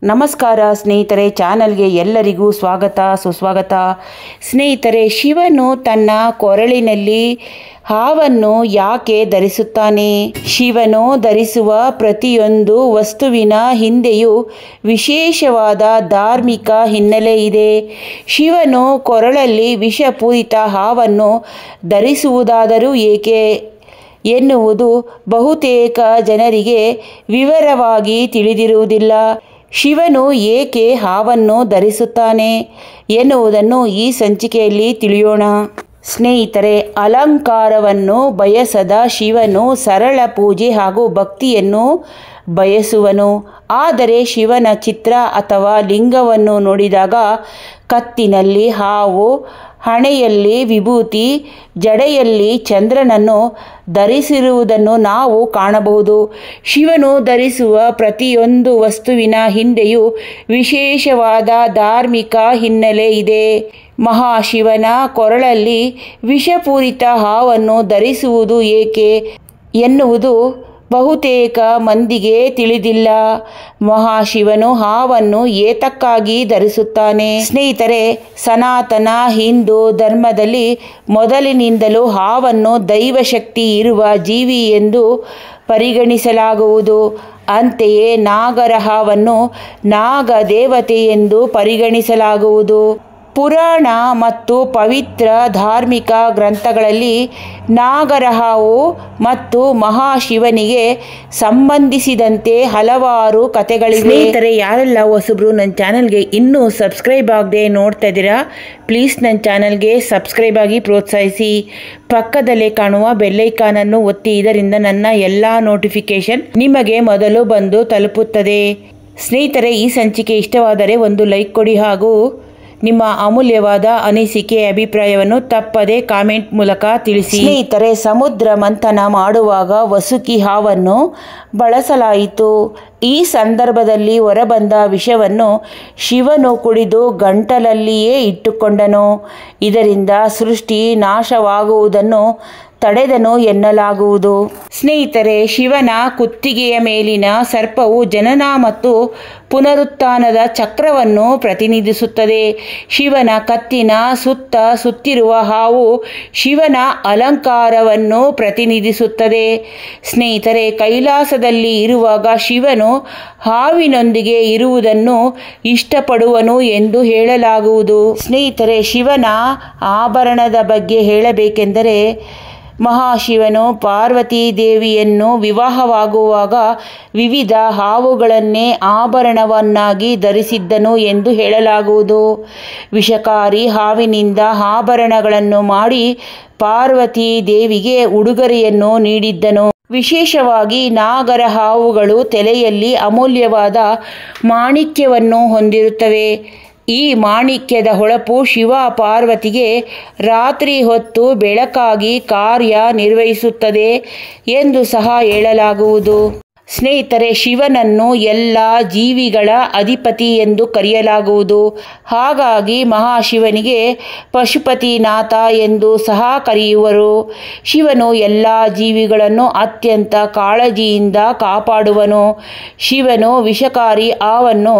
ನಮಸ್ಕಾರ ಸ್ನೇಹಿತರೆ, ಚಾನಲ್ಗೆ ಎಲ್ಲರಿಗೂ ಸ್ವಾಗತ ಸುಸ್ವಾಗತ. ಸ್ನೇಹಿತರೆ, ಶಿವನು ತನ್ನ ಕೊರಳಿನಲ್ಲಿ ಹಾವನ್ನು ಯಾಕೆ ಧರಿಸುತ್ತಾನೆ? ಶಿವನು ಧರಿಸುವ ಪ್ರತಿಯೊಂದು ವಸ್ತುವಿನ ಹಿಂದೆಯೂ ವಿಶೇಷವಾದ ಧಾರ್ಮಿಕ ಹಿನ್ನೆಲೆ ಇದೆ. ಶಿವನು ಕೊರಳಲ್ಲಿ ವಿಷಪೂರಿತ ಹಾವನ್ನು ಧರಿಸುವುದಾದರೂ ಏಕೆ ಎನ್ನುವುದು ಬಹುತೇಕ ಜನರಿಗೆ ವಿವರವಾಗಿ ತಿಳಿದಿರುವುದಿಲ್ಲ. ಶಿವನು ಏಕೆ ಹಾವನ್ನು ಧರಿಸುತ್ತಾನೆ ಎನ್ನುವುದನ್ನು ಈ ಸಂಚಿಕೆಯಲ್ಲಿ ತಿಳಿಯೋಣ. ಸ್ನೇಹಿತರೆ, ಅಲಂಕಾರವನ್ನು ಬಯಸದ ಶಿವನು ಸರಳ ಪೂಜೆ ಹಾಗೂ ಭಕ್ತಿಯನ್ನು ಬಯಸುವನು. ಆದರೆ ಶಿವನ ಚಿತ್ರ ಅಥವಾ ಲಿಂಗವನ್ನು ನೋಡಿದಾಗ ಕತ್ತಿನಲ್ಲಿ ಹಾವು, ಹಣೆಯಲ್ಲಿ ವಿಭೂತಿ, ಜಡೆಯಲ್ಲಿ ಚಂದ್ರನನ್ನು ಧರಿಸಿರುವುದನ್ನು ನಾವು ಕಾಣಬಹುದು. ಶಿವನು ಧರಿಸುವ ಪ್ರತಿಯೊಂದು ವಸ್ತುವಿನ ಹಿಂದೆಯೂ ವಿಶೇಷವಾದ ಧಾರ್ಮಿಕ ಹಿನ್ನೆಲೆ ಇದೆ. ಮಹಾಶಿವನ ಕೊರಳಲ್ಲಿ ವಿಷಪೂರಿತ ಹಾವನ್ನು ಧರಿಸುವುದು ಏಕೆ ಎನ್ನುವುದು ಬಹುತೇಕ ಮಂದಿಗೆ ತಿಳಿದಿಲ್ಲ. ಮಹಾಶಿವನು ಹಾವನ್ನು ಏತಕ್ಕಾಗಿ ಧರಿಸುತ್ತಾನೆ? ಸ್ನೇಹಿತರೆ, ಸನಾತನ ಹಿಂದೂ ಧರ್ಮದಲ್ಲಿ ಮೊದಲಿನಿಂದಲೂ ಹಾವನ್ನು ದೈವಶಕ್ತಿ ಇರುವ ಜೀವಿ ಎಂದು ಪರಿಗಣಿಸಲಾಗುವುದು. ಅಂತೆಯೇ ನಾಗರ ಹಾವನ್ನು ನಾಗ ದೇವತೆ ಎಂದು ಪರಿಗಣಿಸಲಾಗುವುದು. ಪುರಾಣ ಮತ್ತು ಪವಿತ್ರ ಧಾರ್ಮಿಕ ಗ್ರಂಥಗಳಲ್ಲಿ ನಾಗರ ಹಾವು ಮತ್ತು ಮಹಾಶಿವನಿಗೆ ಸಂಬಂಧಿಸಿದಂತೆ ಹಲವಾರು ಕಥೆಗಳಿವೆ. ಸ್ನೇಹಿತರೆ, ಯಾರೆಲ್ಲ ಹೊಸಬ್ರು ನನ್ನ ಚಾನಲ್ಗೆ ಇನ್ನೂ ಸಬ್ಸ್ಕ್ರೈಬ್ ಆಗದೆ ನೋಡ್ತಾ ಇದ್ದೀರಾ, ಪ್ಲೀಸ್ ನನ್ನ ಚಾನಲ್ಗೆ ಸಬ್ಸ್ಕ್ರೈಬ್ ಆಗಿ ಪ್ರೋತ್ಸಾಹಿಸಿ. ಪಕ್ಕದಲ್ಲೇ ಕಾಣುವ ಬೆಲ್ಲೈಕಾನನ್ನು ಒತ್ತಿ. ಇದರಿಂದ ನನ್ನ ಎಲ್ಲ ನೋಟಿಫಿಕೇಶನ್ ನಿಮಗೆ ಮೊದಲು ಬಂದು ತಲುಪುತ್ತದೆ. ಸ್ನೇಹಿತರೆ, ಈ ಸಂಚಿಕೆ ಇಷ್ಟವಾದರೆ ಒಂದು ಲೈಕ್ ಕೊಡಿ ಹಾಗೂ ನಿಮ್ಮ ಅಮೂಲ್ಯವಾದ ಅನಿಸಿಕೆ ಅಭಿಪ್ರಾಯವನ್ನು ತಪ್ಪದೆ ಕಾಮೆಂಟ್ ಮೂಲಕ ತಿಳಿಸಿ. ಸ್ನೇಹಿತರೆ, ಸಮುದ್ರ ಮಂಥನ ಮಾಡುವಾಗ ವಸುಕಿ ಹಾವನ್ನು ಬಳಸಲಾಯಿತು. ಈ ಸಂದರ್ಭದಲ್ಲಿ ಹೊರಬಂದ ವಿಷವನ್ನು ಶಿವನು ಕುಡಿದು ಗಂಟಲಲ್ಲಿಯೇ ಇಟ್ಟುಕೊಂಡನು. ಇದರಿಂದ ಸೃಷ್ಟಿ ನಾಶವಾಗುವುದನ್ನು ತಡೆದನು ಎನ್ನಲಾಗುವುದು. ಸ್ನೇಹಿತರೆ, ಶಿವನ ಕುತ್ತಿಗೆಯ ಮೇಲಿನ ಸರ್ಪವು ಜನನ ಮತ್ತು ಪುನರುತ್ಥಾನದ ಚಕ್ರವನ್ನು ಪ್ರತಿನಿಧಿಸುತ್ತದೆ. ಶಿವನ ಕತ್ತಿನ ಸುತ್ತಿರುವ ಹಾವು ಶಿವನ ಅಲಂಕಾರವನ್ನು ಪ್ರತಿನಿಧಿಸುತ್ತದೆ. ಸ್ನೇಹಿತರೆ, ಕೈಲಾಸದಲ್ಲಿ ಇರುವಾಗ ಶಿವನು ಹಾವಿನೊಂದಿಗೆ ಇರುವುದನ್ನು ಇಷ್ಟಪಡುವನು ಎಂದು ಹೇಳಲಾಗುವುದು. ಸ್ನೇಹಿತರೆ, ಶಿವನ ಆಭರಣದ ಬಗ್ಗೆ ಹೇಳಬೇಕೆಂದರೆ, ಮಹಾಶಿವನು ಪಾರ್ವತೀ ದೇವಿಯನ್ನು ವಿವಾಹವಾಗುವಾಗ ವಿವಿಧ ಹಾವುಗಳನ್ನೇ ಆಭರಣವನ್ನಾಗಿ ಧರಿಸಿದ್ದನು ಎಂದು ಹೇಳಲಾಗುವುದು. ವಿಷಕಾರಿ ಹಾವಿನಿಂದ ಆಭರಣಗಳನ್ನು ಮಾಡಿ ಪಾರ್ವತೀ ದೇವಿಗೆ ಉಡುಗೊರೆಯನ್ನು ನೀಡಿದ್ದನು. ವಿಶೇಷವಾಗಿ ನಾಗರ ಹಾವುಗಳು ತಲೆಯಲ್ಲಿ ಅಮೂಲ್ಯವಾದ ಮಾಣಿಕ್ಯವನ್ನು ಹೊಂದಿರುತ್ತವೆ. ಈ ಮಾಣಿಕ್ಯದ ಹೊಳಪು ಶಿವ ಪಾರ್ವತಿಗೆ ರಾತ್ರಿ ಹೊತ್ತು ಬೆಳಕಾಗಿ ಕಾರ್ಯ ನಿರ್ವಹಿಸುತ್ತದೆ ಎಂದು ಸಹ ಹೇಳಲಾಗುವುದು. ಸ್ನೇಹಿತರೆ, ಶಿವನನ್ನು ಎಲ್ಲ ಜೀವಿಗಳ ಅಧಿಪತಿ ಎಂದು ಕರೆಯಲಾಗುವುದು. ಹಾಗಾಗಿ ಮಹಾಶಿವನಿಗೆ ಪಶುಪತಿನಾಥ ಎಂದು ಸಹ ಕರೆಯುವರು. ಶಿವನು ಎಲ್ಲ ಜೀವಿಗಳನ್ನು ಅತ್ಯಂತ ಕಾಳಜಿಯಿಂದ ಕಾಪಾಡುವನು. ಶಿವನು ವಿಷಕಾರಿ ಹಾವನ್ನು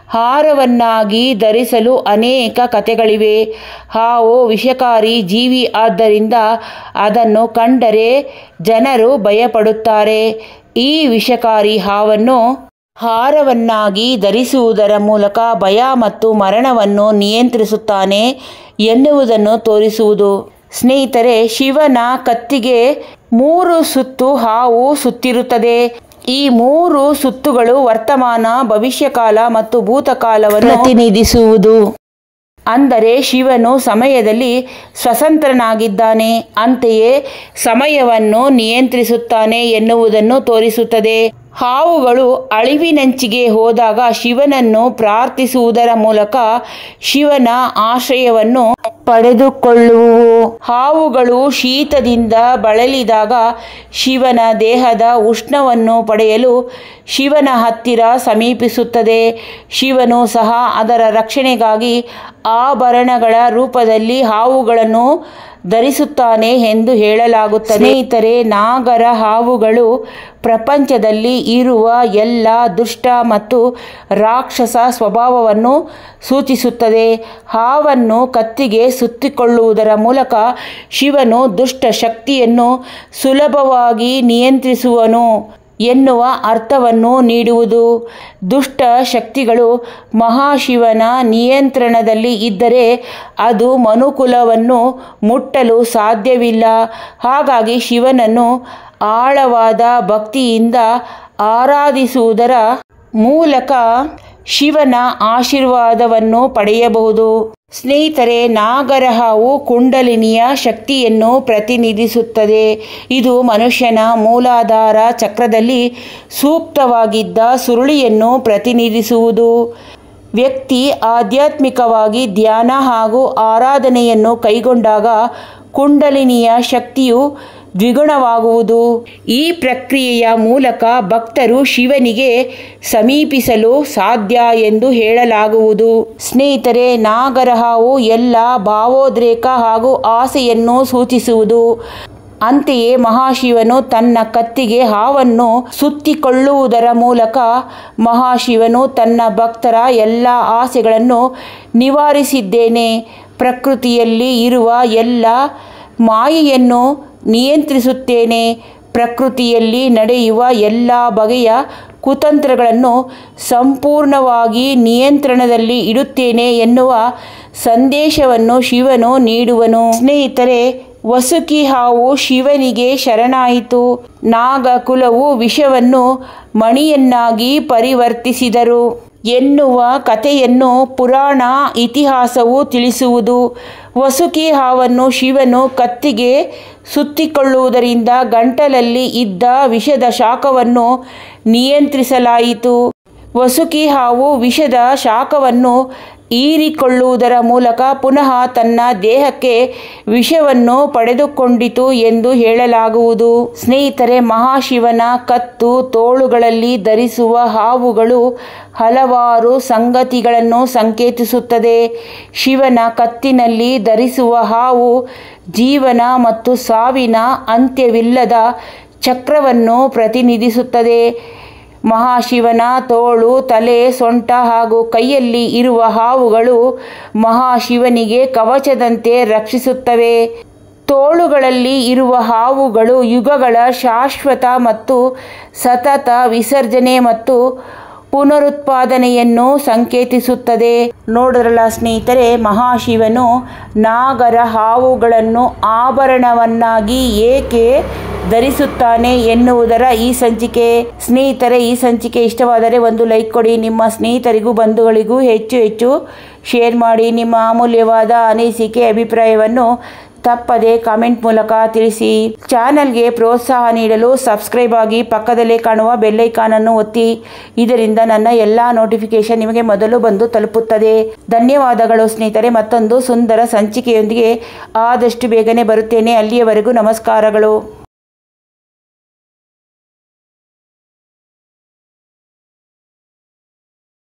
ಹಾರವನ್ನಾಗಿ ಧರಿಸಲು ಅನೇಕ ಕಥೆಗಳಿವೆ. ಹಾವು ವಿಷಕಾರಿ ಜೀವಿ, ಆದ್ದರಿಂದ ಅದನ್ನು ಕಂಡರೆ ಜನರು ಭಯಪಡುತ್ತಾರೆ. ಈ ವಿಷಕಾರಿ ಹಾವನ್ನು ಹಾರವನ್ನಾಗಿ ಧರಿಸುವುದರ ಮೂಲಕ ಭಯ ಮತ್ತು ಮರಣವನ್ನು ನಿಯಂತ್ರಿಸುತ್ತಾನೆ ಎನ್ನುವುದನ್ನು ತೋರಿಸುವುದು. ಸ್ನೇಹಿತರೆ, ಶಿವನ ಕತ್ತಿಗೆ 3 ಸುತ್ತು ಹಾವು ಸುತ್ತಿರುತ್ತದೆ. ಈ 3 ಸುತ್ತುಗಳು ವರ್ತಮಾನ, ಭವಿಷ್ಯಕಾಲ ಮತ್ತು ಭೂತಕಾಲವನ್ನು ಪ್ರತಿನಿಧಿಸುವುದು. ಅಂದರೆ ಶಿವನು ಸಮಯದಲ್ಲಿ ಸ್ವತಂತ್ರನಾಗಿದ್ದಾನೆ, ಅಂತೆಯೇ ಸಮಯವನ್ನು ನಿಯಂತ್ರಿಸುತ್ತಾನೆ ಎನ್ನುವುದನ್ನು ತೋರಿಸುತ್ತದೆ. ಹಾವುಗಳು ಅಳಿವಿನಂಚಿಗೆ ಹೋದಾಗ ಶಿವನನ್ನು ಪ್ರಾರ್ಥಿಸುವುದರ ಮೂಲಕ ಶಿವನ ಆಶ್ರಯವನ್ನು ಪಡೆದುಕೊಳ್ಳುವು. ಹಾವುಗಳು ಶೀತದಿಂದ ಬಳಲಿದಾಗ ಶಿವನ ದೇಹದ ಉಷ್ಣವನ್ನು ಪಡೆಯಲು ಶಿವನ ಹತ್ತಿರ ಸಮೀಪಿಸುತ್ತದೆ. ಶಿವನು ಸಹ ಅದರ ರಕ್ಷಣೆಗಾಗಿ ಆಭರಣಗಳ ರೂಪದಲ್ಲಿ ಹಾವುಗಳನ್ನು ಧರಿಸುತ್ತಾನೆ ಎಂದು ಹೇಳಲಾಗುತ್ತದೆ. ಸ್ನೇಹಿತರೆ, ನಾಗರ ಹಾವುಗಳು ಪ್ರಪಂಚದಲ್ಲಿ ಇರುವ ಎಲ್ಲ ದುಷ್ಟ ಮತ್ತು ರಾಕ್ಷಸ ಸ್ವಭಾವವನ್ನು ಸೂಚಿಸುತ್ತದೆ. ಹಾವನ್ನು ಕತ್ತಿಗೆ ಸುತ್ತಿಕೊಳ್ಳುವುದರ ಮೂಲಕ ಶಿವನು ದುಷ್ಟ ಶಕ್ತಿಯನ್ನು ಸುಲಭವಾಗಿ ನಿಯಂತ್ರಿಸುವನು ಎನ್ನುವ ಅರ್ಥವನ್ನು ನೀಡುವುದು. ದುಷ್ಟ ಶಕ್ತಿಗಳು ಮಹಾಶಿವನ ನಿಯಂತ್ರಣದಲ್ಲಿ ಇದ್ದರೆ ಅದು ಮನುಕುಲವನ್ನು ಮುಟ್ಟಲು ಸಾಧ್ಯವಿಲ್ಲ. ಹಾಗಾಗಿ ಶಿವನನ್ನು ಆಳವಾದ ಭಕ್ತಿಯಿಂದ ಆರಾಧಿಸುವುದರ ಮೂಲಕ ಶಿವನ ಆಶೀರ್ವಾದವನ್ನು ಪಡೆಯಬಹುದು. ಸ್ನೇಹಿತರೆ, ನಾಗರ ಹಾವು ಕುಂಡಲಿನಿಯ ಶಕ್ತಿಯನ್ನು ಪ್ರತಿನಿಧಿಸುತ್ತದೆ. ಇದು ಮನುಷ್ಯನ ಮೂಲಾಧಾರ ಚಕ್ರದಲ್ಲಿ ಸೂಕ್ತವಾಗಿದ್ದ ಸುರುಳಿಯನ್ನು ಪ್ರತಿನಿಧಿಸುವುದು. ವ್ಯಕ್ತಿ ಆಧ್ಯಾತ್ಮಿಕವಾಗಿ ಧ್ಯಾನ ಹಾಗೂ ಆರಾಧನೆಯನ್ನು ಕೈಗೊಂಡಾಗ ಕುಂಡಲಿನಿಯ ಶಕ್ತಿಯು ದ್ವಿಗುಣವಾಗುವುದು. ಈ ಪ್ರಕ್ರಿಯೆಯ ಮೂಲಕ ಭಕ್ತರು ಶಿವನಿಗೆ ಸಮೀಪಿಸಲು ಸಾಧ್ಯ ಎಂದು ಹೇಳಲಾಗುವುದು. ಸ್ನೇಹಿತರೆ, ನಾಗರ ಹಾವು ಎಲ್ಲ ಭಾವೋದ್ರೇಕ ಹಾಗೂ ಆಸೆಯನ್ನು ಸೂಚಿಸುವುದು. ಅಂತೆಯೇ ಮಹಾಶಿವನು ತನ್ನ ಕತ್ತಿಗೆ ಹಾವನ್ನು ಸುತ್ತಿಕೊಳ್ಳುವುದರ ಮೂಲಕ ಮಹಾಶಿವನು ತನ್ನ ಭಕ್ತರ ಎಲ್ಲ ಆಸೆಗಳನ್ನು ನಿವಾರಿಸಿದ್ದೇನೆ, ಪ್ರಕೃತಿಯಲ್ಲಿ ಇರುವ ಎಲ್ಲ ಮಾಯೆಯನ್ನು ನಿಯಂತ್ರಿಸುತ್ತೇನೆ, ಪ್ರಕೃತಿಯಲ್ಲಿ ನಡೆಯುವ ಎಲ್ಲ ಬಗೆಯ ಕುತಂತ್ರಗಳನ್ನು ಸಂಪೂರ್ಣವಾಗಿ ನಿಯಂತ್ರಣದಲ್ಲಿ ಇಡುತ್ತೇನೆ ಎನ್ನುವ ಸಂದೇಶವನ್ನು ಶಿವನು ನೀಡುವನು. ಸ್ನೇಹಿತರೆ, ವಸುಕಿ ಹಾವು ಶಿವನಿಗೆ ಶರಣಾಯಿತು. ನಾಗಕುಲವು ವಿಷವನ್ನು ಮಣಿಯನ್ನಾಗಿ ಪರಿವರ್ತಿಸಿದರು ಎನ್ನುವ ಕಥೆಯನ್ನು ಪುರಾಣ ಇತಿಹಾಸವು ತಿಳಿಸುವುದು. ವಸುಕಿ ಹಾವನ್ನು ಶಿವನು ಕತ್ತಿಗೆ ಸುತ್ತಿಕೊಳ್ಳುವುದರಿಂದ ಗಂಟಲಲ್ಲಿ ಇದ್ದ ವಿಷದ ಶಾಖವನ್ನು ನಿಯಂತ್ರಿಸಲಾಯಿತು. ವಸುಕಿ ಹಾವು ವಿಷದ ಶಾಖವನ್ನು ಹೀರಿಕೊಳ್ಳುವುದರ ಮೂಲಕ ಪುನಃ ತನ್ನ ದೇಹಕ್ಕೆ ವಿಷವನ್ನು ಪಡೆದುಕೊಂಡಿತು ಎಂದು ಹೇಳಲಾಗುವುದು. ಸ್ನೇಹಿತರೆ, ಮಹಾಶಿವನ ಕತ್ತು ತೋಳುಗಳಲ್ಲಿ ಧರಿಸುವ ಹಾವುಗಳು ಹಲವಾರು ಸಂಗತಿಗಳನ್ನು ಸಂಕೇತಿಸುತ್ತದೆ. ಶಿವನ ಕತ್ತಿನಲ್ಲಿ ಧರಿಸುವ ಹಾವು ಜೀವನ ಮತ್ತು ಸಾವಿನ ಅಂತ್ಯವಿಲ್ಲದ ಚಕ್ರವನ್ನು ಪ್ರತಿನಿಧಿಸುತ್ತದೆ. ಮಹಾಶಿವನ ತೋಳು, ತಲೆ, ಸೊಂಟ ಹಾಗೂ ಕೈಯಲ್ಲಿ ಇರುವ ಹಾವುಗಳು ಮಹಾಶಿವನಿಗೆ ಕವಚದಂತೆ ರಕ್ಷಿಸುತ್ತವೆ. ತೋಳುಗಳಲ್ಲಿ ಇರುವ ಹಾವುಗಳು ಯುಗಗಳ ಶಾಶ್ವತ ಮತ್ತು ಸತತ ವಿಸರ್ಜನೆ ಮತ್ತು ಪುನರುತ್ಪಾದನೆಯನ್ನು ಸಂಕೇತಿಸುತ್ತದೆ. ನೋಡಿದ್ರಲ್ಲ ಸ್ನೇಹಿತರೆ, ಮಹಾಶಿವನು ನಾಗರ ಹಾವುಗಳನ್ನು ಆಭರಣವನ್ನಾಗಿ ಏಕೆ ಧರಿಸುತ್ತಾನೆ ಎನ್ನುವುದರ ಈ ಸಂಚಿಕೆ. ಸ್ನೇಹಿತರೆ, ಈ ಸಂಚಿಕೆ ಇಷ್ಟವಾದರೆ ಒಂದು ಲೈಕ್ ಕೊಡಿ. ನಿಮ್ಮ ಸ್ನೇಹಿತರಿಗೂ ಬಂಧುಗಳಿಗೂ ಹೆಚ್ಚು ಶೇರ್ ಮಾಡಿ. ನಿಮ್ಮ ಅಮೂಲ್ಯವಾದ ಅನಿಸಿಕೆ ಅಭಿಪ್ರಾಯವನ್ನು ತಪ್ಪದೆ ಕಾಮೆಂಟ್ ಮೂಲಕ ತಿಳಿಸಿ. ಚಾನಲ್ಗೆ ಪ್ರೋತ್ಸಾಹ ನೀಡಲು ಸಬ್ಸ್ಕ್ರೈಬ್ ಆಗಿ ಪಕ್ಕದಲ್ಲೇ ಕಾಣುವ ಬೆಲ್ಲೈಕಾನನ್ನು ಒತ್ತಿ. ಇದರಿಂದ ನನ್ನ ಎಲ್ಲ ನೋಟಿಫಿಕೇಶನ್ ನಿಮಗೆ ಮೊದಲು ಬಂದು ತಲುಪುತ್ತದೆ. ಧನ್ಯವಾದಗಳು ಸ್ನೇಹಿತರೆ. ಮತ್ತೊಂದು ಸುಂದರ ಸಂಚಿಕೆಯೊಂದಿಗೆ ಆದಷ್ಟು ಬೇಗನೆ ಬರುತ್ತೇನೆ. ಅಲ್ಲಿಯವರೆಗೂ ನಮಸ್ಕಾರಗಳು.